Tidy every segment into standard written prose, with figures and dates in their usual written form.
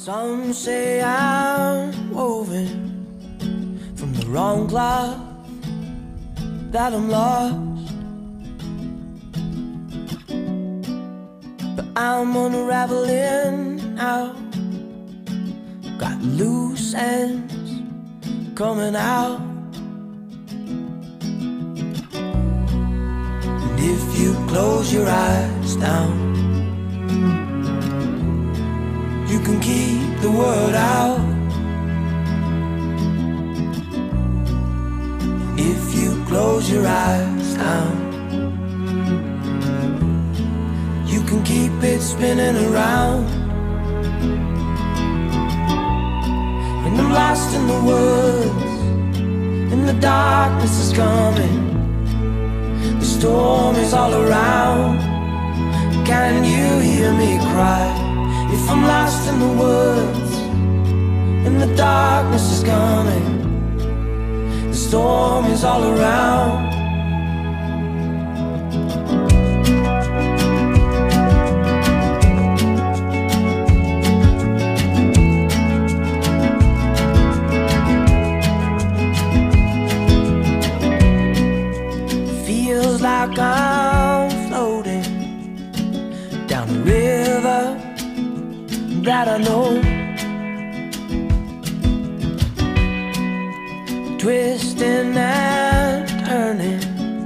Some say I'm woven from the wrong cloth, that I'm lost, but I'm unraveling now. Got loose ends coming out, and if you close your eyes now, you can keep the word out. If you close your eyes down, you can keep it spinning around. And I'm lost in the woods, and the darkness is coming. The storm is all around. Can you hear me cry? If I'm lost in the woods and the darkness is coming, the storm is all around. Feels like I'm floating down the river that I know, twisting and turning.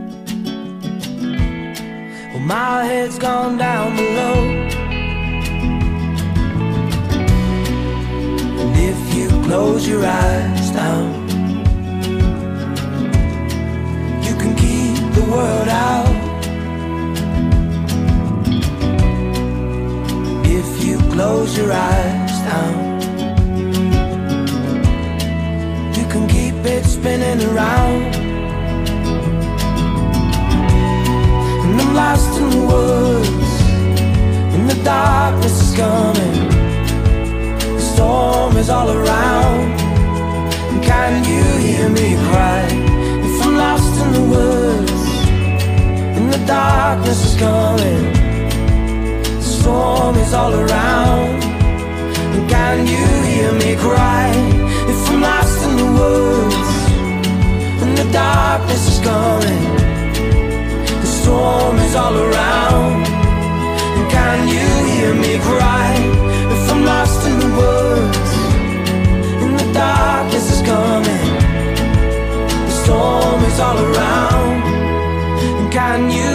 Well, my head's gone down below, and if you close your eyes down, you can keep the word out. Close your eyes down, you can keep it spinning around. And I'm lost in the woods, and the darkness is coming. The storm is all around. And can you hear me cry? If I'm lost in the woods, and the darkness is coming, the storm is all around. And can you hear me cry? If I'm lost in the woods and the darkness is coming, the storm is all around. And can you hear me cry? If I'm lost in the woods and the darkness is coming, the storm is all around. And can you